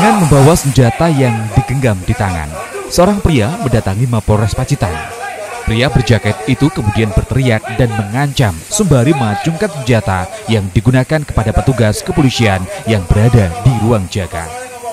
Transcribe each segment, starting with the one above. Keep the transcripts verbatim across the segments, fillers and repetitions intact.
Dengan membawa senjata yang digenggam di tangan, seorang pria mendatangi Mapolres Pacitan. Pria berjaket itu kemudian berteriak dan mengancam sembari mengacungkan senjata yang digunakan kepada petugas kepolisian yang berada di ruang jaga.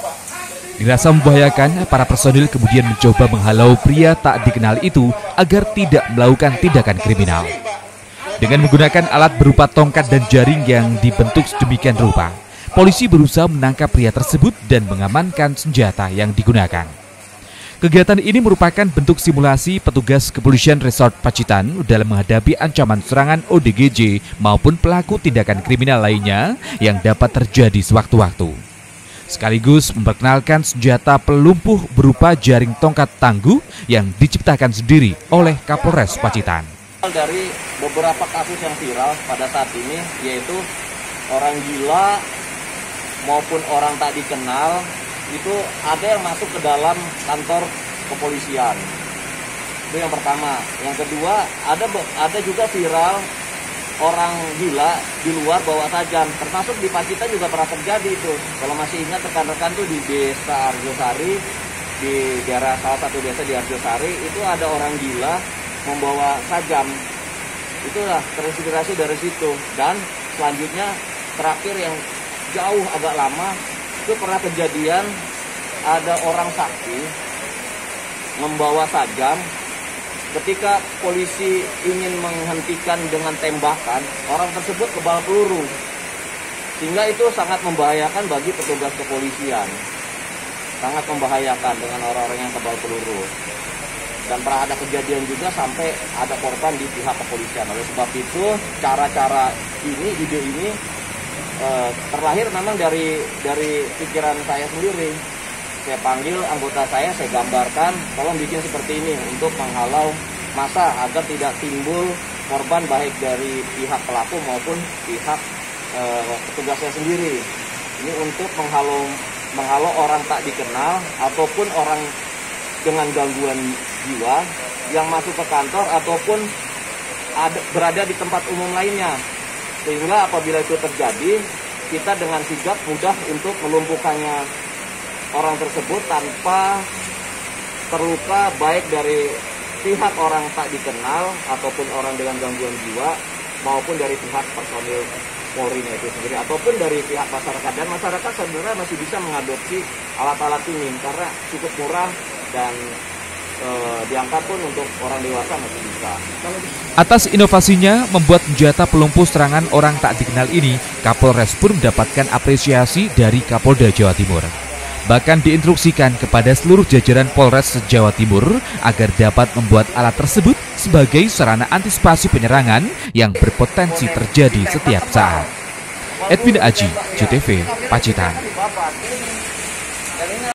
Dirasa membahayakan, para personil kemudian mencoba menghalau pria tak dikenal itu agar tidak melakukan tindakan kriminal. Dengan menggunakan alat berupa tongkat dan jaring yang dibentuk sedemikian rupa, polisi berusaha menangkap pria tersebut dan mengamankan senjata yang digunakan. Kegiatan ini merupakan bentuk simulasi petugas kepolisian Resort Pacitan dalam menghadapi ancaman serangan O D G J maupun pelaku tindakan kriminal lainnya yang dapat terjadi sewaktu-waktu. Sekaligus memperkenalkan senjata pelumpuh berupa jaring tongkat tangguh yang diciptakan sendiri oleh Kapolres Pacitan. Dari beberapa kasus yang viral pada saat ini, yaitu orang gila maupun orang tak dikenal, itu ada yang masuk ke dalam kantor kepolisian. Itu yang pertama. Yang kedua, ada ada juga viral orang gila di luar bawa tajam. Termasuk di Pacitan juga pernah terjadi itu. Kalau masih ingat rekan-rekan tuh di desa Arjosari, di daerah salah satu desa di Arjosari, itu ada orang gila membawa tajam. Itulah terinspirasi dari situ. Dan selanjutnya terakhir yang jauh agak lama, itu pernah kejadian ada orang saksi membawa tajam. Ketika polisi ingin menghentikan dengan tembakan, orang tersebut kebal peluru, sehingga itu sangat membahayakan bagi petugas kepolisian, sangat membahayakan dengan orang-orang yang kebal peluru. Dan pernah ada kejadian juga sampai ada korban di pihak kepolisian. Oleh sebab itu, cara-cara ini, ide ini eh, terlahir memang dari dari pikiran saya sendiri. Saya panggil anggota saya, saya gambarkan, tolong bikin seperti ini untuk menghalau massa agar tidak timbul korban baik dari pihak pelaku maupun pihak eh, petugasnya sendiri. Ini untuk menghalau menghalau orang tak dikenal ataupun orang dengan gangguan jiwa yang masuk ke kantor ataupun ada, berada di tempat umum lainnya, sehingga apabila itu terjadi, kita dengan sigap mudah untuk melumpuhkannya orang tersebut tanpa terluka baik dari pihak orang tak dikenal ataupun orang dengan gangguan jiwa maupun dari pihak personil Polri itu sendiri ataupun dari pihak masyarakat. Dan masyarakat sebenarnya masih bisa mengadopsi alat-alat ini karena cukup murah dan e, diangkat pun untuk orang dewasa masih bisa. Atas inovasinya membuat senjata pelumpuh serangan orang tak dikenal ini, Kapolres pun mendapatkan apresiasi dari Kapolda Jawa Timur. Bahkan diinstruksikan kepada seluruh jajaran Polres Jawa Timur agar dapat membuat alat tersebut sebagai sarana antisipasi penyerangan yang berpotensi terjadi setiap saat. Edwin Aji, J T V, Pacitan.